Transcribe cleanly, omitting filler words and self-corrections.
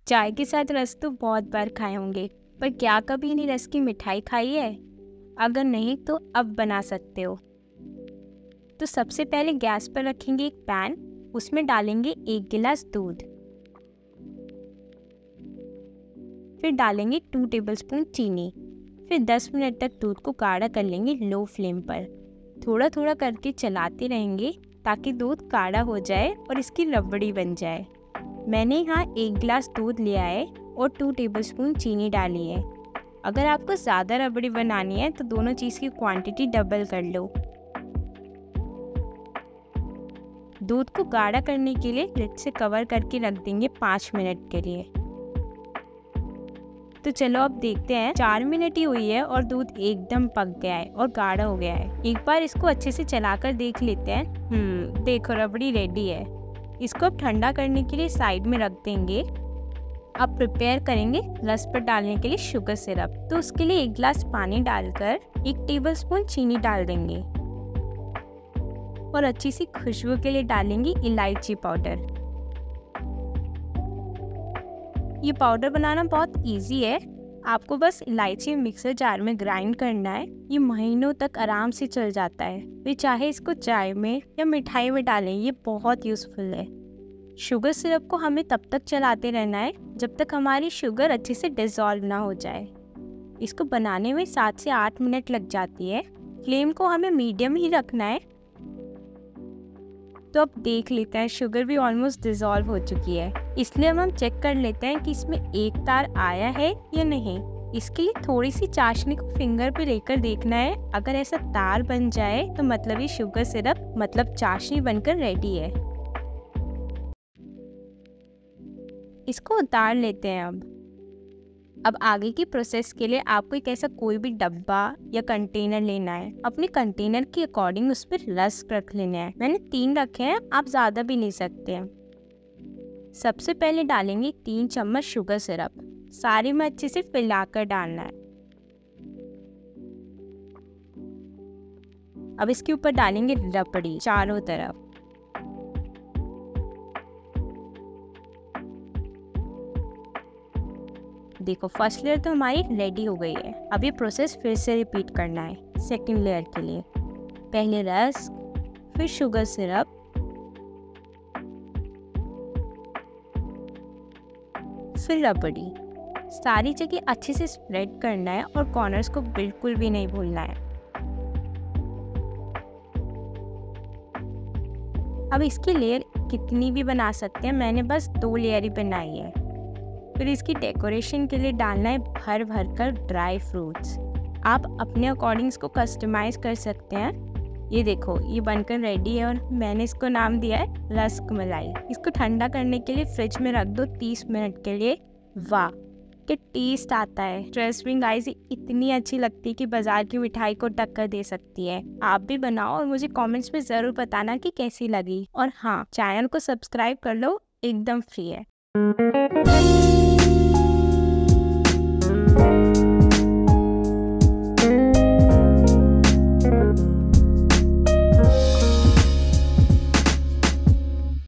चाय के साथ रस तो बहुत बार खाए होंगे, पर क्या कभी नहीं रस की मिठाई खाई है? अगर नहीं तो अब बना सकते हो। तो सबसे पहले गैस पर रखेंगे एक पैन, उसमें डालेंगे 1 गिलास दूध, फिर डालेंगे 2 टेबलस्पून चीनी, फिर 10 मिनट तक दूध को गाढ़ा कर लेंगे लो फ्लेम पर। थोड़ा थोड़ा करके चलाते रहेंगे ताकि दूध गाढ़ा हो जाए और इसकी रबड़ी बन जाए। मैंने यहाँ 1 गिलास दूध लिया है और 2 टेबलस्पून चीनी डाली है। अगर आपको ज़्यादा रबड़ी बनानी है तो दोनों चीज़ की क्वांटिटी डबल कर लो। दूध को गाढ़ा करने के लिए लिड से कवर करके रख देंगे 5 मिनट के लिए। तो चलो अब देखते हैं, 4 मिनट ही हुई है और दूध एकदम पक गया है और गाढ़ा हो गया है। एक बार इसको अच्छे से चलाकर देख लेते हैं। देखो रबड़ी रेडी है। इसको अब ठंडा करने के लिए साइड में रख देंगे। अब प्रिपेयर करेंगे रस पर डालने के लिए शुगर सिरप। तो उसके लिए 1 गिलास पानी डालकर 1 टेबलस्पून चीनी डाल देंगे और अच्छी सी खुशबू के लिए डालेंगे इलायची पाउडर। ये पाउडर बनाना बहुत इजी है। आपको बस इलायची मिक्सर जार में ग्राइंड करना है। ये महीनों तक आराम से चल जाता है। वे चाहे इसको चाय में या मिठाई में डालें, ये बहुत यूज़फुल है। शुगर सिरप को हमें तब तक चलाते रहना है जब तक हमारी शुगर अच्छे से डिज़ोल्व ना हो जाए। इसको बनाने में 7 से 8 मिनट लग जाती है। फ्लेम को हमें मीडियम ही रखना है। तो अब देख लेते हैं, शुगर भी ऑलमोस्ट डिज़ोल्व हो चुकी है। इसलिए हम चेक कर लेते हैं कि इसमें एक तार आया है या नहीं। इसके लिए थोड़ी सी चाशनी को फिंगर पे लेकर देखना है। अगर ऐसा तार बन जाए तो मतलब ये शुगर सिरप मतलब चाशनी बनकर रेडी है। इसको उतार लेते हैं। अब आगे की प्रोसेस के लिए आपको एक ऐसा कोई भी डब्बा या कंटेनर लेना है। अपने कंटेनर के अकॉर्डिंग उस पर रस रख लेना है। मैंने 3 रखे हैं, आप ज़्यादा भी ले सकते हैं। सबसे पहले डालेंगे 3 चम्मच शुगर सिरप। सारे में अच्छे से फैलाकर डालना है। अब इसके ऊपर डालेंगे रबड़ी चारों तरफ। देखो फर्स्ट लेयर तो हमारी रेडी हो गई है। अब ये प्रोसेस फिर से रिपीट करना है सेकंड लेयर के लिए। पहले रस, फिर शुगर सिरप, फिर रबड़ी। सारी जगह अच्छे से स्प्रेड करना है और कॉर्नर्स को बिल्कुल भी नहीं भूलना है। अब इसकी लेयर कितनी भी बना सकते हैं, मैंने बस 2 लेयर ही बनाई है। फिर इसकी डेकोरेशन के लिए डालना है भर भर कर ड्राई फ्रूट्स। आप अपने अकॉर्डिंग इसको कस्टमाइज कर सकते हैं। ये देखो ये बनकर रेडी है और मैंने इसको नाम दिया है रस्क मलाई। इसको ठंडा करने के लिए फ्रिज में रख दो 30 मिनट के लिए। वाह क्या टेस्ट आता है। ट्रस्ट मी गाइस, इतनी अच्छी लगती है कि बाजार की मिठाई को टक्कर दे सकती है। आप भी बनाओ और मुझे कमेंट्स में ज़रूर बताना कि कैसी लगी। और हाँ, चैनल को सब्सक्राइब कर लो, एकदम फ्री है।